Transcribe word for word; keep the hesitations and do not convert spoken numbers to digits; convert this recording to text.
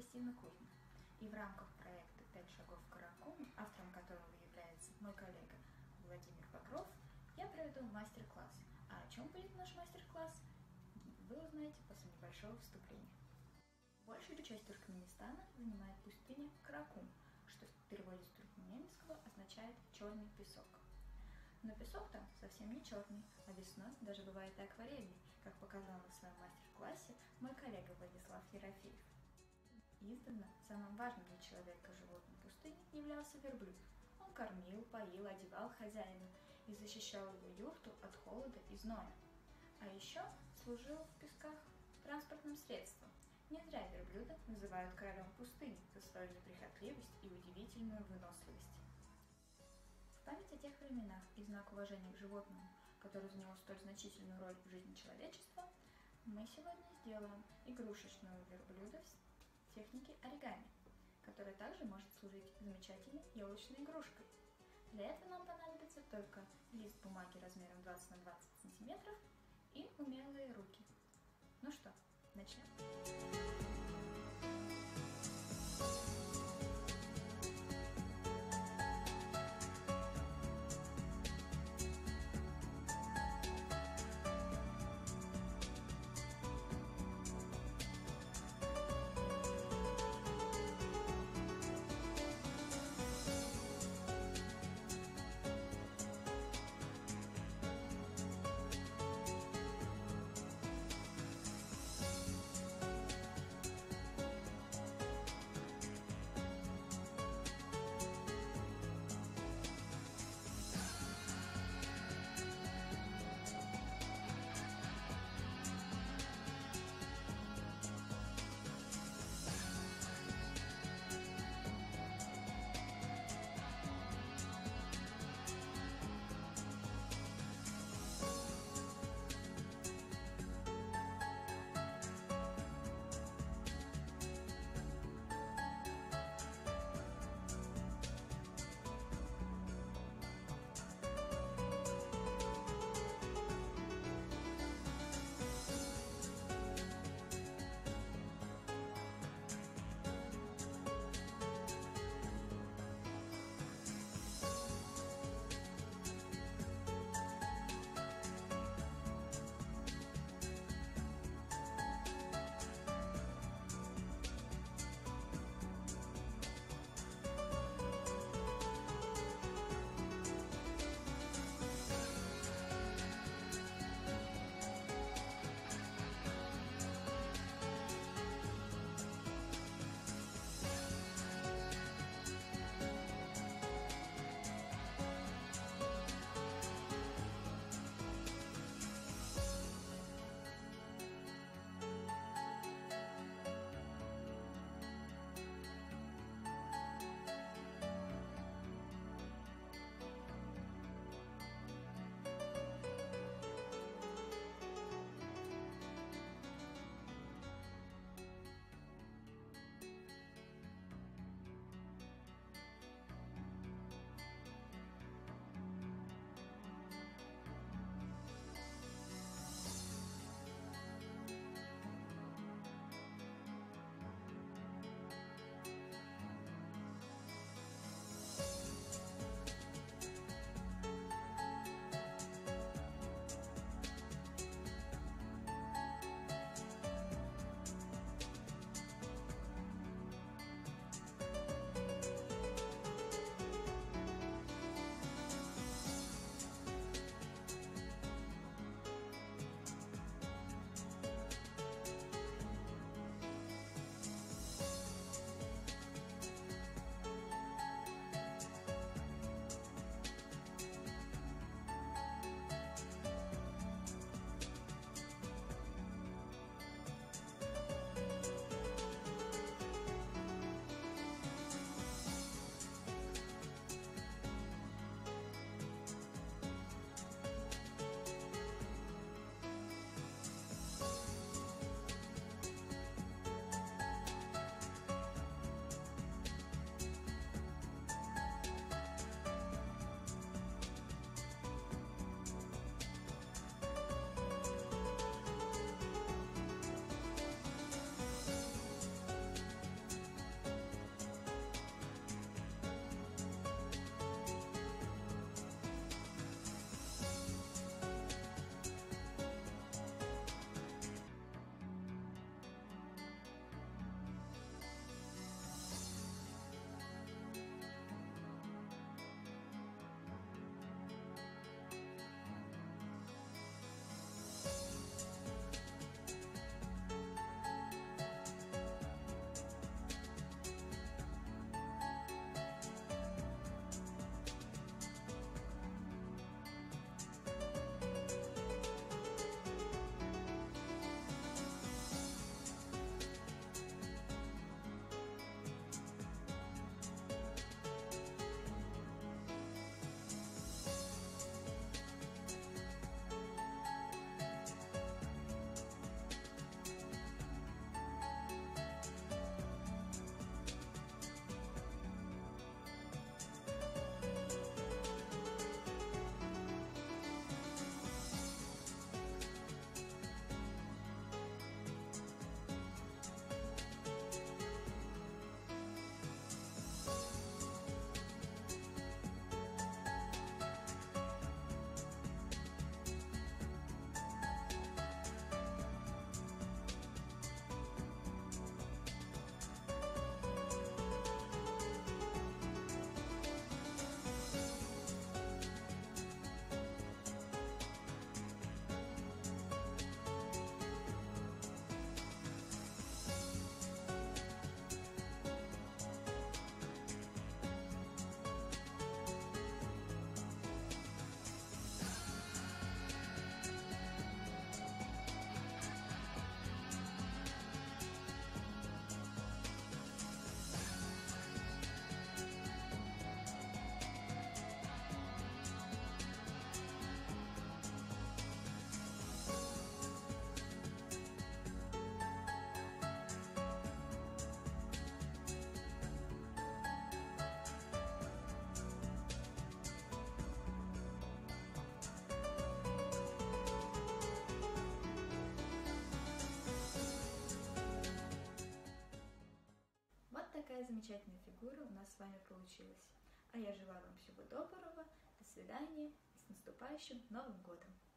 Кристина Кузьма. И в рамках проекта «Пять шагов к Каракуму», автором которого является мой коллега Владимир Покров, я проведу мастер-класс. А о чем будет наш мастер-класс, вы узнаете после небольшого вступления. Большую часть Туркменистана занимает пустыня Каракум, что в переводе с туркменского означает «черный песок». Но песок там совсем не черный, а весной даже бывает и акварельный, как показал на своем мастер-классе мой коллега Владислав Ерофеев. Издавна самым важным для человека животным пустыни являлся верблюд. Он кормил, поил, одевал хозяина и защищал его юрту от холода и зноя. А еще служил в песках транспортным средством. Не зря верблюда называют королем пустыни за свою неприхотливость и удивительную выносливость. В память о тех временах и знак уважения к животному, который занял столь значительную роль в жизни человечества, мы сегодня сделаем игрушечную верблюда в технике оригами, которая также может служить замечательной елочной игрушкой. Для этого нам понадобится только лист бумаги размером двадцать на двадцать сантиметров и умелые руки. Ну что, начнем? такая замечательная фигура у нас с вами получилась. А я желаю вам всего доброго, до свидания и с наступающим Новым годом!